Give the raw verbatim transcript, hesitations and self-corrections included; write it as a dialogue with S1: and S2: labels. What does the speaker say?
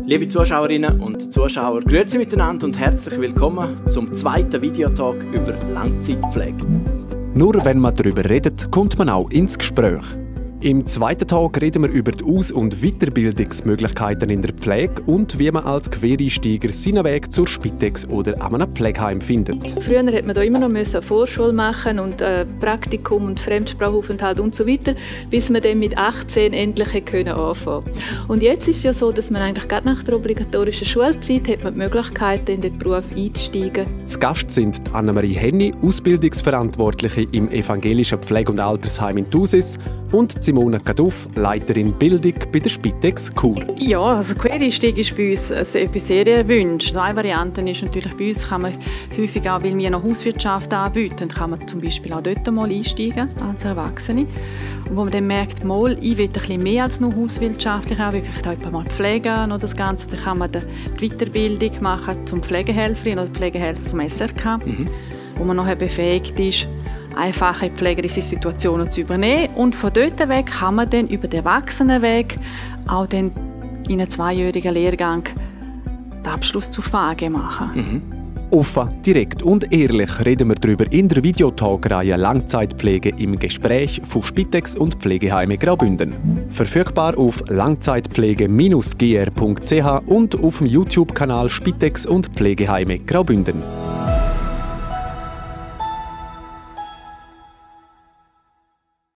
S1: Liebe Zuschauerinnen und Zuschauer, grüezi miteinander und herzlich willkommen zum zweiten Videotalk über Langzeitpflege.
S2: Nur wenn man darüber redet, kommt man auch ins Gespräch. Im zweiten Tag reden wir über die Aus- und Weiterbildungsmöglichkeiten in der Pflege und wie man als Quereinsteiger seinen Weg zur Spitex oder an einem Pflegeheim findet.
S3: Früher musste man da immer noch eine Vorschule machen und äh, Praktikum und Fremdsprachaufenthalt und so weiter, bis man dann mit achtzehn endlich anfangen konnte. Und jetzt ist es ja so, dass man eigentlich gerade nach der obligatorischen Schulzeit hat man die Möglichkeit, in den Beruf einzusteigen.
S2: Zu Gast sind Annemarie Henny, Ausbildungsverantwortliche im evangelischen Pflege- und Altersheim in Thusis, und Simone Kaduff, Leiterin Bildung bei der Spitex Chur.
S4: Ja, also Quereinstieg ist bei uns etwas sehr erwünscht. Eine Variante ist natürlich, bei uns kann man häufig auch, weil wir noch Hauswirtschaft anbieten, kann man zum Beispiel auch dort mal einsteigen als Erwachsene. Und wo man dann merkt, mal, ich will ein bisschen mehr als nur hauswirtschaftlich arbeiten, vielleicht auch jemand mal pflegen oder das Ganze, dann kann man die Weiterbildung machen zum Pflegehelferin oder Pflegehelfer vom S R K, mhm. wo man nachher befähigt ist, einfache pflegerische Situationen zu übernehmen. Und von dort weg kann man dann über den Erwachsenenweg auch dann in einem zweijährigen Lehrgang den Abschluss zur V A G machen.
S2: Mhm. Offen, direkt und ehrlich reden wir darüber in der Videotalkreihe Langzeitpflege im Gespräch von Spitex und Pflegeheime Graubünden. Verfügbar auf langzeitpflege Bindestrich g r punkt c h und auf dem YouTube-Kanal Spitex und Pflegeheime Graubünden.